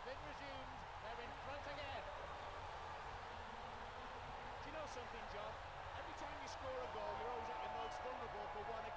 It's been resumed. They're in front again. Do you know something, John? Every time you score a goal, you're always at your most vulnerable for one